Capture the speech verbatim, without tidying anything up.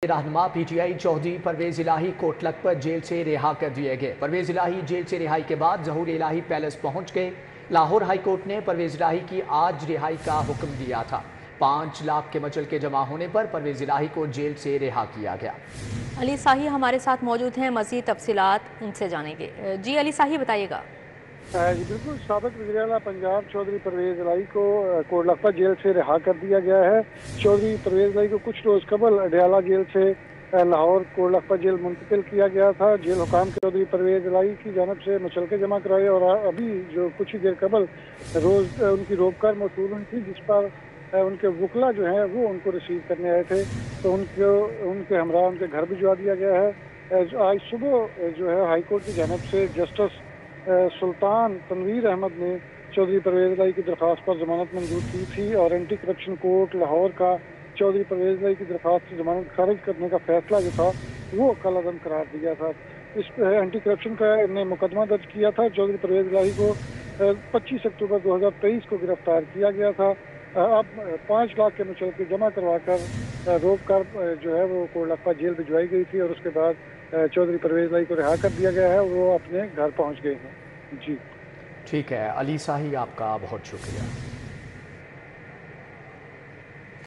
रहनुमा P T I Chaudhry Pervez Elahi Kot Lakhpat jail से रिहा कर दिए गए। परवेज इलाही जेल से रिहाई के बाद ज़हूर इलाही पैलेस पहुंच गए। लाहौर हाई कोर्ट ने परवेज इलाही की आज रिहाई का हुक्म दिया था। पाँच लाख के मचल के जमा होने पर परवेज इलाही को जेल से रिहा किया गया। अली साही हमारे साथ मौजूद हैं, मज़ीद तफसीलात उनसे जानेंगे। जी अली साही बताइएगा। जी बिल्कुल, साबिक वज़ीर-ए-आला पंजाब चौधरी परवेज इलाही को कोट लखपत जेल से रिहा कर दिया गया है। चौधरी परवेज इलाही को कुछ रोज़ कबल अडयाला जेल से लाहौर कोट लखपत जेल मुंतकिल किया गया था। जेल हुकाम चौधरी परवेज इलाही की जानब से मुचलके जमा कराए और अभी जो कुछ ही देर कबल रोज़ उनकी रोककर मौसूल हुई थी, जिस पर उनके वकला जो हैं वो उनको रिसीव करने आए थे, तो उनको उनके हमरा उनके घर भिजवा दिया गया है। आज सुबह जो है हाई कोर्ट की जानब से जस्टिस सुल्तान तनवीर अहमद ने चौधरी परवेज इलाही की दरख्वास्त पर जमानत मंजूर की थी और एंटी करप्शन कोर्ट लाहौर का चौधरी परवेज इलाही की दरख्वास्त से जमानत खारिज करने का फैसला जो था वो कल अदम करार दिया था। इस एंटी करप्शन का ने मुकदमा दर्ज किया था। चौधरी परवेज इलाही को पच्चीस अक्टूबर दो हज़ार तेईस को गिरफ्तार किया गया था। अब पाँच लाख के मुचलके जमा करवा कर रोक कर जो है वो कोट लखपत जेल भिजवाई गई थी और उसके बाद चौधरी परवेज इलाही को रिहा कर दिया गया है। वो अपने घर पहुंच गए हैं। जी ठीक है अली साही, आपका बहुत शुक्रिया।